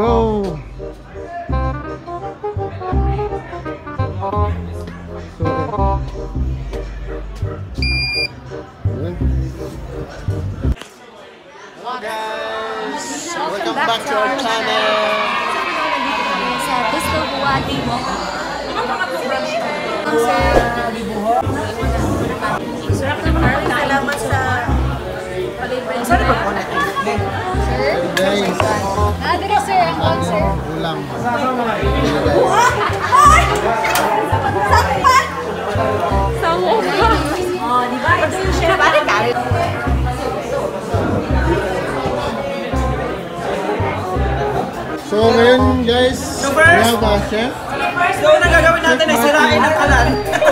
go! Hello guys! Welcome back to our channel! Sa Gusto Buwati mo. Ano mga program siya? Sarap naman. Salamat sa palibre. Sorry ba po natin? Sir? Guys! Dire sir, ang on sir. Ulam. Sakpan! Sawo ka. Oh, di ba? Ito yung chef. Bakit kalit? So ngayon guys, we have a chef. So una gagawin natin ay sirain ang kalan.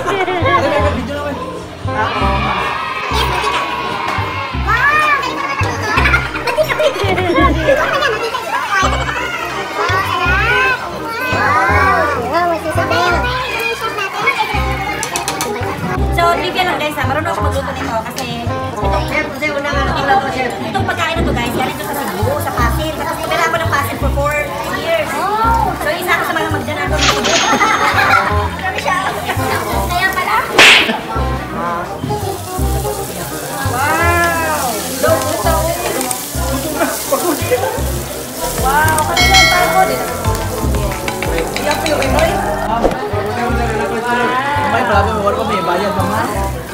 So, trivia lang guys ha, marunong ako magluto nito kasi itong pagkain na to guys, galing to sa Cebu, sa Pasig. Tapos tumira ako ng Pasig for 4 years. So, isa ako sa mga magdanado ng Cebu. Marami siya. Kaya pala. Wow! Wow! Kanina yung tayo dito. Iya po yung inoy. May pala mo ko may bayad pa man.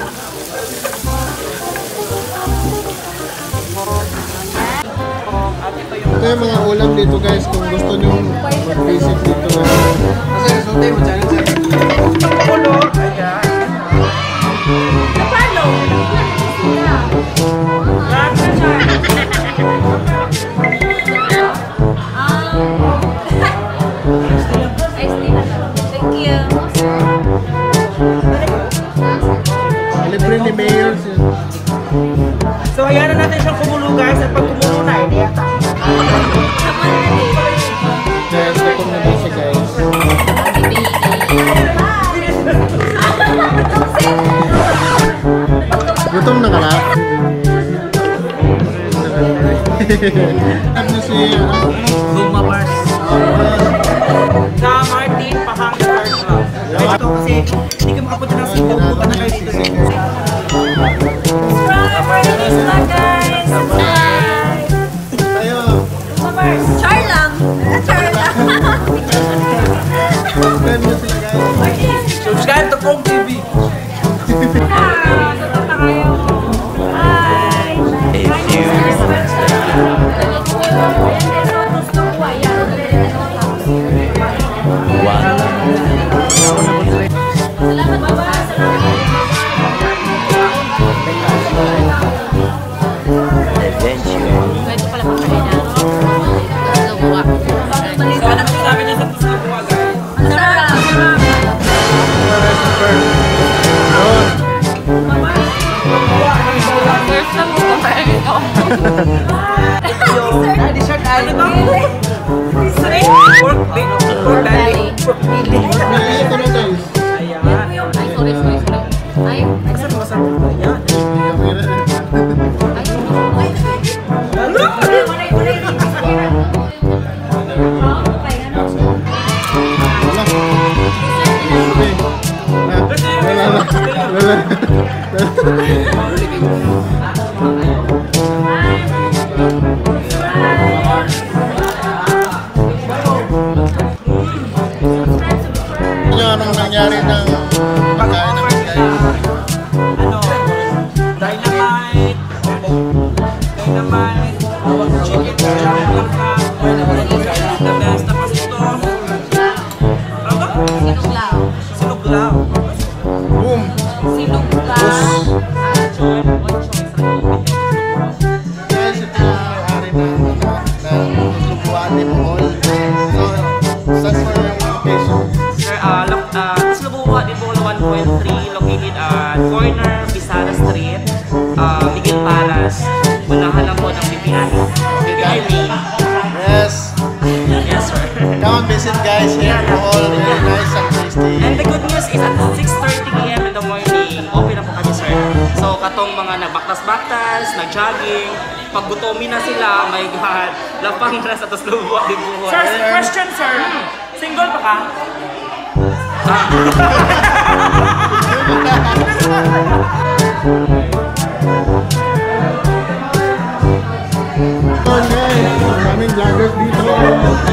Ito yung mga ulam dito guys kung gusto nyo mag-visit dito. Kasi resulta mo dyan sa ulo. Ayan. Napalo? Thank you. Libre ni Mayor siya. So ayan na natin siyang kumulo guys. At pag kumulo na, hindi yata. Guys, gutom na din siya guys. Gutom na ka na? Ano siya? Luma Bars. Sa Martin Pahang Art Club. Ito kasi hindi ka makapunta ng Cebu. Punta na kayo dito. Guys! Tayo! Char lang! Char lang! Subscribe nyo sila guys. Subscribe to Kong TV. Anong nangyari ng pagkain namin guys? Ano? Dynamite, chicken, jam lang ka, the best. Tapos ito, ano? Sinuglaw. Boom! Guys, ito yung may-ari ng Lubuati Bohol. So, saan po yung location? Sir, Lubuwa di Bohol 1.3 located at corner Bisara Street, Miguel Palas. Unahan lang po ng BPI. Yes! Yes, sir. Come and visit guys here in Bohol. Very nice and tasty. And the good news is at 6:30 AM in the morning, open na po kami, sir. So, katong mga nagbakta baktas-baktas, nag-jogging. Pag gutomin na sila, my God, lapang na sa Taslubuan di Bohol. Sir, question sir. Single pa ka? Okay, maraming vloggers dito.